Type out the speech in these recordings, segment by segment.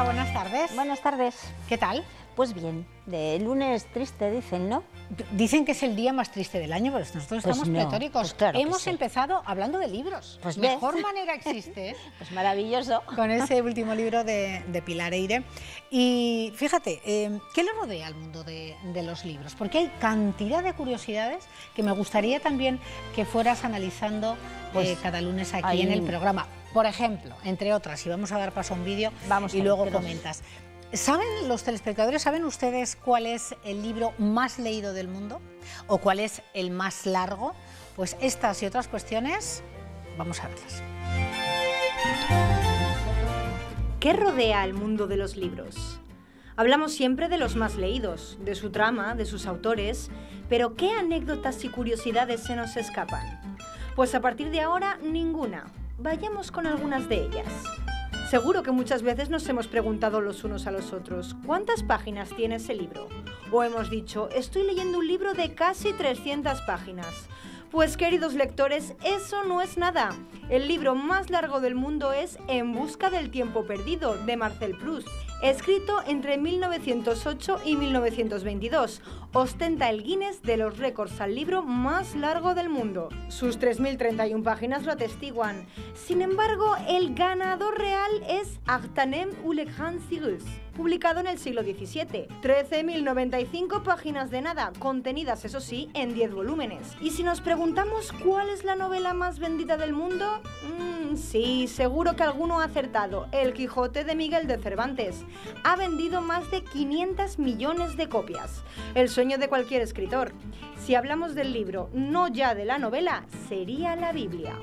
Rosa, buenas tardes. Buenas tardes. ¿Qué tal? Pues bien, de lunes triste dicen, ¿no? Dicen que es el día más triste del año, pero nosotros estamos pletóricos. Pues claro Hemos sí. empezado hablando de libros. Pues mejor manera existe. Pues maravilloso. Con ese último libro de Pilar Eyre. Y fíjate, ¿qué le rodea al mundo de los libros? Porque hay cantidad de curiosidades que me gustaría también que fueras analizando cada lunes aquí en el programa. Por ejemplo, entre otras, y vamos a dar paso a un vídeo y luego comentas. ¿Saben los telespectadores, saben ustedes cuál es el libro más leído del mundo? ¿O cuál es el más largo? Pues estas y otras cuestiones, vamos a verlas. ¿Qué rodea al mundo de los libros? Hablamos siempre de los más leídos, de su trama, de sus autores, pero ¿qué anécdotas y curiosidades se nos escapan? Pues a partir de ahora, ninguna. Vayamos con algunas de ellas. Seguro que muchas veces nos hemos preguntado los unos a los otros, ¿cuántas páginas tiene ese libro? O hemos dicho, estoy leyendo un libro de casi 300 páginas. Pues queridos lectores, eso no es nada. El libro más largo del mundo es En busca del tiempo perdido, de Marcel Proust, escrito entre 1908 y 1922. Ostenta el Guinness de los récords al libro más largo del mundo. Sus 3.031 páginas lo atestiguan. Sin embargo, el ganador real es Artanem ou le Grand Cyrus, publicado en el siglo XVII. 13.095 páginas de nada, contenidas eso sí, en 10 volúmenes. Y si nos preguntamos cuál es la novela más vendida del mundo, sí, seguro que alguno ha acertado. El Quijote de Miguel de Cervantes. Ha vendido más de 500 millones de copias. El sueño de cualquier escritor. Si hablamos del libro, no ya de la novela, sería la Biblia.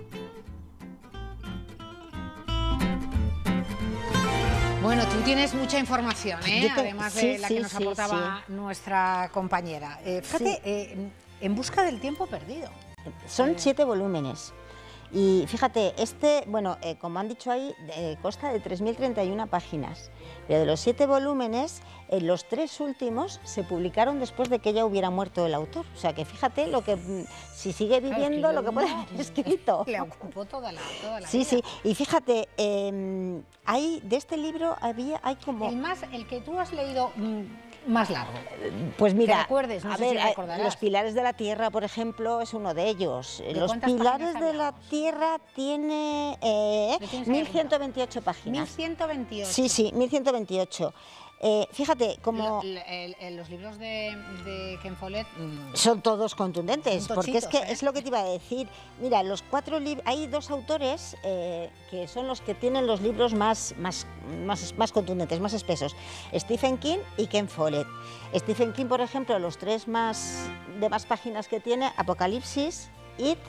Bueno, tú tienes mucha información, además de la que nos aportaba nuestra compañera. Fíjate, En busca del tiempo perdido. Son 7 volúmenes. Y fíjate, como han dicho ahí, consta de 3.031 páginas. Pero de los 7 volúmenes, los 3 últimos se publicaron después de que ya hubiera muerto el autor. O sea que fíjate si sigue viviendo, lo que puede haber escrito. Le ocupó toda la vida. Sí. Y fíjate, de este libro hay como... El que tú has leído más largo. Pues mira, recuerdes, no sé si recordarás. Los Pilares de la Tierra, por ejemplo, es uno de ellos. Los Pilares de la Tierra tiene 1.128 páginas. 1.128. Sí, 1.128. Fíjate, como... Los libros de Ken Follett son todos contundentes, porque tochitos, es lo que te iba a decir. Mira, hay 2 autores que son los que tienen los libros más contundentes, más espesos. Stephen King y Ken Follett. Stephen King, por ejemplo, los 3 de más páginas que tiene, Apocalipsis, It,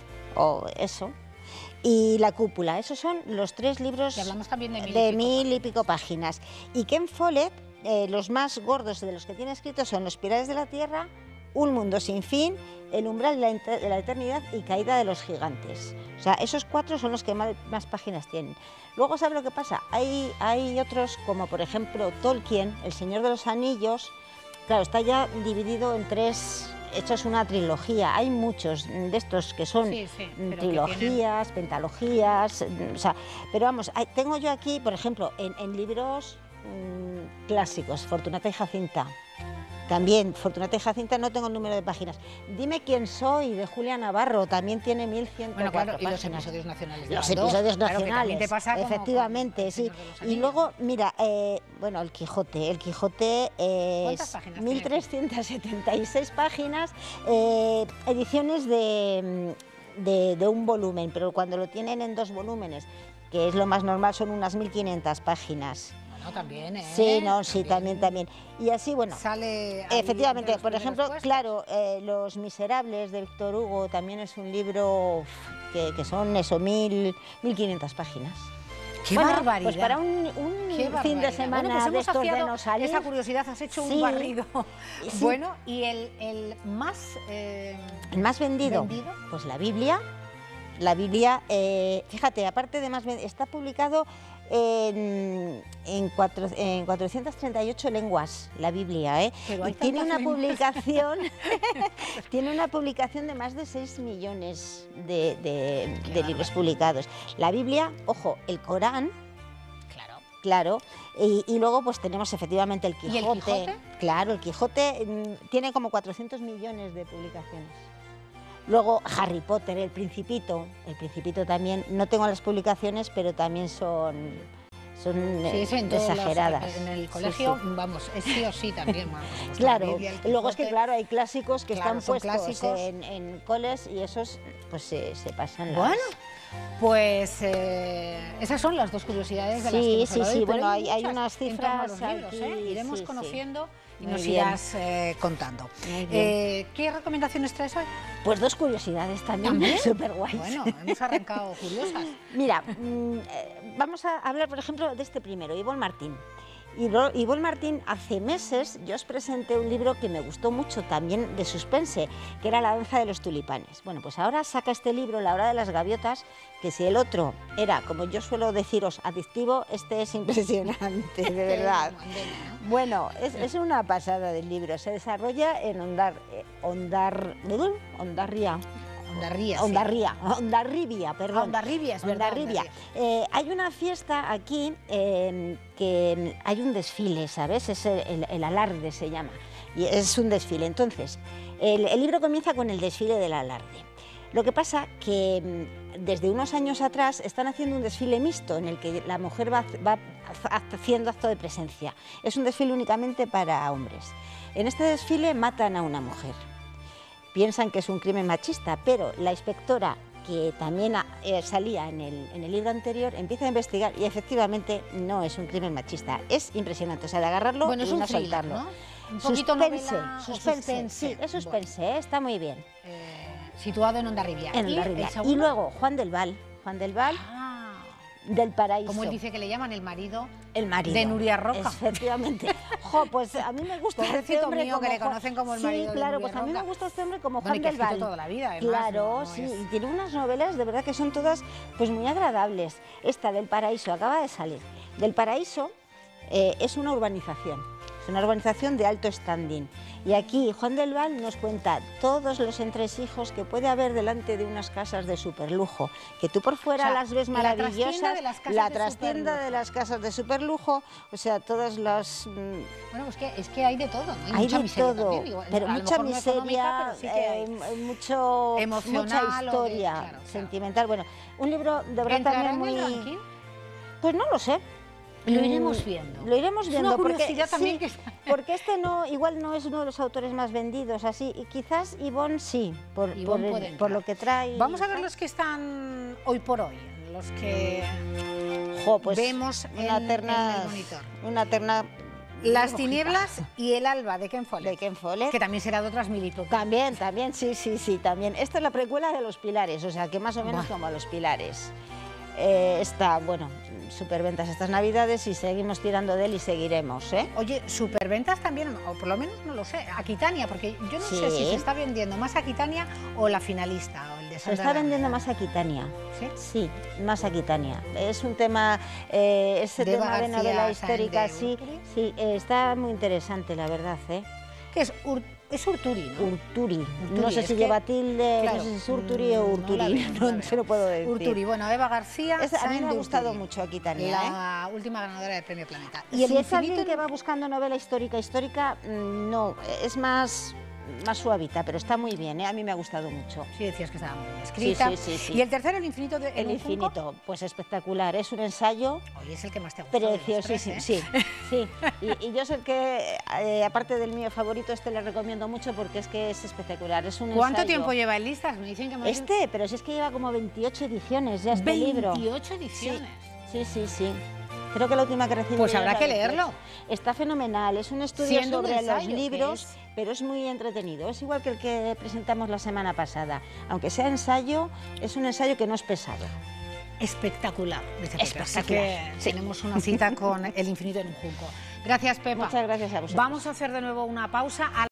y La Cúpula. Esos son los 3 libros que hablamos también de 1.000 y pico páginas. Y Ken Follett, los más gordos de los que tiene escritos son Los Pilares de la Tierra, Un Mundo Sin Fin, El Umbral de la Eternidad y Caída de los Gigantes. O sea, esos 4 son los que más páginas tienen. Luego, ¿sabes lo que pasa? Hay otros, como por ejemplo Tolkien, El Señor de los Anillos. Claro, está ya dividido en 3... Esto es una trilogía. Hay muchos de estos que son trilogías, pentalogías, pero vamos, tengo yo aquí, por ejemplo, en libros clásicos, Fortunata y Jacinta. También, Fortunata y Jacinta, no tengo el número de páginas. Dime quién soy, de Julia Navarro, también tiene 1.104 páginas. Y los episodios nacionales. Los episodios nacionales, claro, que te pasa efectivamente, sí. Y luego, mira, El Quijote. ¿Cuántas páginas 1.376 páginas, ediciones de un volumen, pero cuando lo tienen en 2 volúmenes, que es lo más normal, son unas 1.500 páginas. No, también, Sí, también. Y así, bueno, sale efectivamente, por ejemplo, claro, Los Miserables de Víctor Hugo también es un libro que son 1.500 páginas. ¡Qué barbaridad! Pues para un fin de semana de estos de no salir... Esa curiosidad, has hecho un barrido. Sí. Bueno, ¿y el más... el más vendido? Pues la Biblia. La Biblia, fíjate, aparte de más vendido, está publicado en 438 lenguas, la Biblia, y tiene una publicación de más de 6 millones de libros publicados. La Biblia, ojo, el Corán, Claro, y luego pues tenemos efectivamente el Quijote. ¿Y el Quijote? Claro, el Quijote tiene como 400 millones de publicaciones. Luego Harry Potter, el Principito también, no tengo las publicaciones, pero también son exageradas. En el colegio, sí. Vamos, es sí o sí también. Claro, Biblia, luego es que claro, hay clásicos que claro, están puestos clásicos. en coles y esos pues se pasan las... Bueno, pues esas son las dos curiosidades de las que hemos hablado hoy, pero bueno, hay muchas unas en torno a los cifras libros, aquí, iremos sí, conociendo y Muy nos bien. irás contando. Muy bien. ¿Qué recomendaciones traes hoy? Pues dos curiosidades también, ¿También? súper guays. Bueno, hemos arrancado curiosas. Mira, vamos a hablar, por ejemplo, de este primero, Yvonne Martín. Yvonne Martín, hace meses yo os presenté un libro que me gustó mucho, también de suspense, que era La danza de los tulipanes. Bueno, pues ahora saca este libro, La hora de las gaviotas, que si el otro era, como yo suelo deciros, adictivo, este es impresionante, de verdad. Bueno, es una pasada del libro, se desarrolla en Hondarribia, perdón. Hondarribia, es verdad. Hondarribia. Hay una fiesta aquí que hay un desfile, ¿sabes? Es el alarde se llama, y es un desfile. Entonces, el libro comienza con el desfile del alarde. Lo que pasa que desde unos años atrás están haciendo un desfile mixto en el que la mujer va haciendo acto de presencia. Es un desfile únicamente para hombres. En este desfile matan a una mujer. Piensan que es un crimen machista, pero la inspectora, que también salía en el libro anterior, empieza a investigar y efectivamente no es un crimen machista. Es impresionante, o sea, de agarrarlo Bueno, es y un no thriller, soltarlo. ¿no? Un poquito novela o suspense, sí, es suspense, Bueno. está muy bien. Situado en Hondarribia. En Hondarribia. Y luego Juan del Val, del Paraíso. Como él dice que le llaman el marido de Nuria Roca. Efectivamente. Pues a mí me gusta Pobrecito este hombre mío, como que le conocen como el marido de claro, Nuria pues a mí me Roca. gusta este hombre como Bueno, Juan y que ha del escrito Val. toda la vida, además. Claro, no sí, es... y tiene unas novelas de verdad que son todas pues muy agradables. Esta del Paraíso acaba de salir. Del Paraíso es una urbanización. Es una urbanización de alto standing. Y aquí Juan del Val nos cuenta todos los entresijos que puede haber delante de unas casas de superlujo, que tú por fuera, o sea, las ves maravillosas, la trastienda de las casas de superlujo, o sea, todas las... Bueno, pues es que hay de todo, ¿no? Hay mucha de miseria todo, también, digo, pero mucha miseria, pero sí que hay. mucha historia claro. sentimental. Bueno, un libro de verdad ¿entrará también en el muy... ranking? Pues no lo sé. Lo iremos viendo. Lo iremos Es viendo una curiosidad porque, también sí, porque este igual no es uno de los autores más vendidos, así, y quizás Yvonne sí, por lo que trae. Vamos a ver los que están hoy por hoy, los que pues vemos en el monitor. Una terna. Las tinieblas y el alba, de Ken Follett. De Ken Follett. Que también será de otras mil y poco. También, sí, también. Esta es la precuela de Los Pilares, o sea, que más o menos como a Los Pilares. Está, bueno, superventas estas Navidades y seguimos tirando de él y seguiremos, ¿eh? Oye, superventas también, o por lo menos no lo sé, Aquitania, porque yo no sé si se está vendiendo más Aquitania o La finalista, o el de Se está vendiendo más Aquitania. ¿Sí? Sí, más Aquitania. Es un tema, ese tema de novela histórica, sí, está muy interesante, la verdad, ¿eh? ¿Qué es? Es Urturi, ¿no? Urturi. No sé si lleva tilde, claro, no sé si es Urturi o Urturi, no se lo puedo decir. Urturi, bueno, Eva García. A mí me ha gustado mucho Aquitania. La última ganadora del Premio Planeta. Y si es alguien que va buscando novela histórica, no, es más suavita, pero está muy bien, ¿eh? A mí me ha gustado mucho. Sí, decías que estaba muy bien escrita. Sí. Y el tercero, El infinito. El infinito, pues espectacular, es un ensayo. Hoy es el que más te ha gustado. Preciosísimo, sí. Y yo sé que, aparte del mío favorito, este le recomiendo mucho porque es que es espectacular. Es un ¿Cuánto ensayo. tiempo lleva en listas? Me dicen que más pero si es que lleva como 28 ediciones ya este libro. 28 ediciones. Sí. Creo que la última que recibí. Pues habrá que leerlo. Está fenomenal, es un estudio sobre los libros, pero es muy entretenido. Es igual que el que presentamos la semana pasada. Aunque sea ensayo, es un ensayo que no es pesado. Espectacular, dice Pepe. Espectacular. Así que tenemos una cita con El infinito en un junco. Gracias, Pepa. Muchas gracias a vosotros. Vamos a hacer de nuevo una pausa.